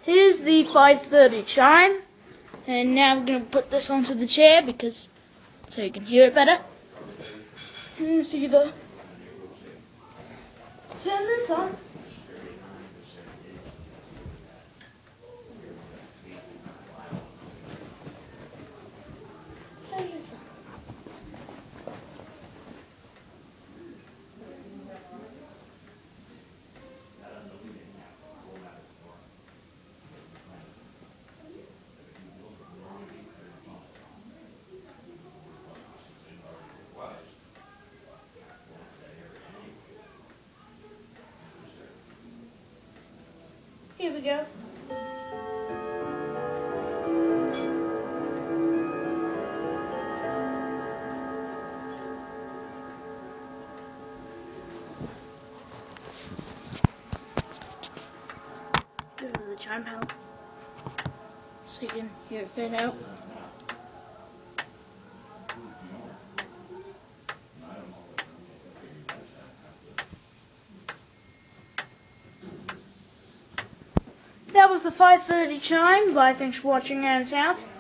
Here's the 5:30 chime, and now we're going to put this onto the chair so you can hear it better. Let's either turn this on. Turn this on. Here we go. Go to the chime panel so you can hear it fade out. That was the 5:30 chime. Bye, thanks for watching and sounds.